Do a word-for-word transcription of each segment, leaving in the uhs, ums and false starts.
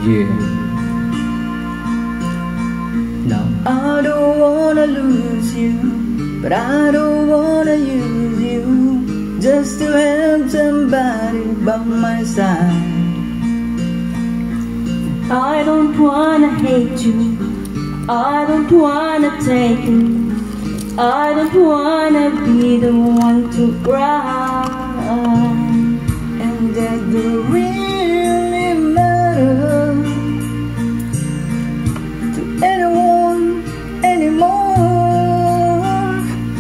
Yeah. Now I don't wanna lose you, but I don't wanna use you just to have somebody by my side. I don't wanna hate you, I don't wanna take you, I don't wanna be the one to cry. And that don't really matter to anyone anymore.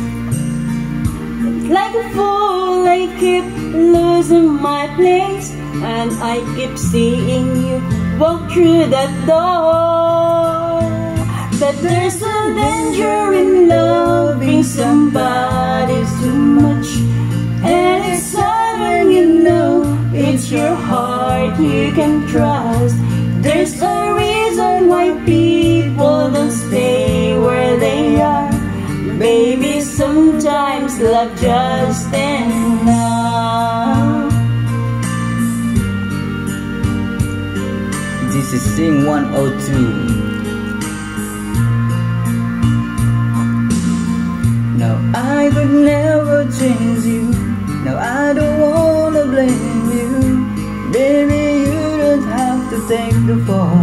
Like a fool I keep losing my place, and I keep seeing you walk through that door. But there's a danger in loving somebody too much, and it's sad when you know it's your heart you can trust. There's a reason why people don't stay where they are. Baby, sometimes love just enough. This is Sing one oh two. No, I could never change you. No, I don't wanna blame you. Baby, you don't have to take the fall.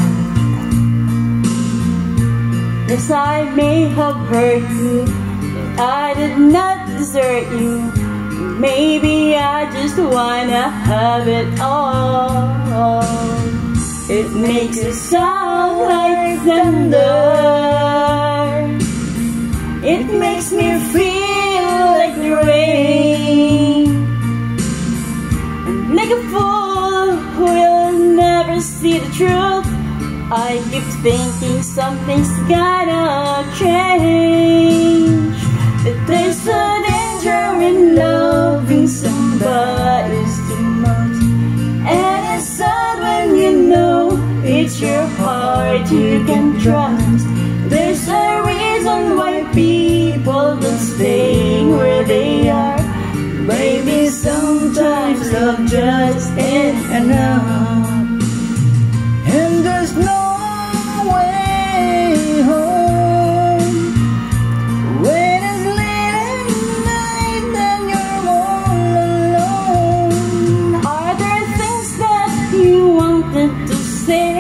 Yes, I may have hurt you, but I did not desert you. Maybe I just wanna have it all. It makes it sound like thunder. It makes me feel like the rain. And like a fool who will never see the truth, I keep thinking something's gonna change. But there's a danger in loving somebody too much, and it's sad when you know it's your heart you can trust. There's a reason why people don't stay where they are. Baby, sometimes love just ain't enough. And there's no way home when it's late at night and you're all alone. Are there things that you wanted to say?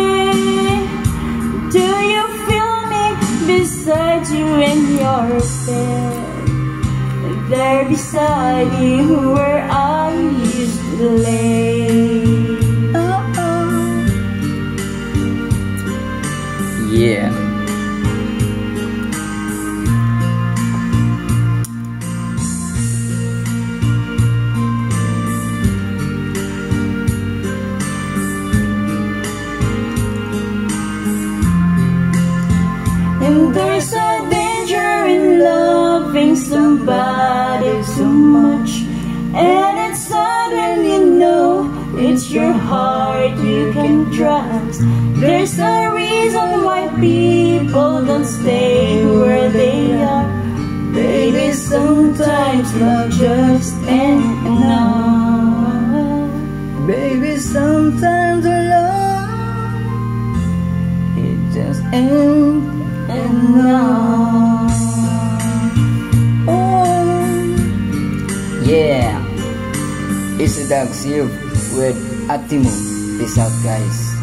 Do you feel me beside you in your bed? There beside you where I used to lay. Yeah. And there's a danger in loving somebody too much, and it's sad when you know it's your heart you can trust. There's a reason why people don't stay where they are. Baby, sometimes love just ain't enough. Baby, sometimes love, it just ain't enough. Oh, yeah. Esoydags here with Atimo. Peace out, guys.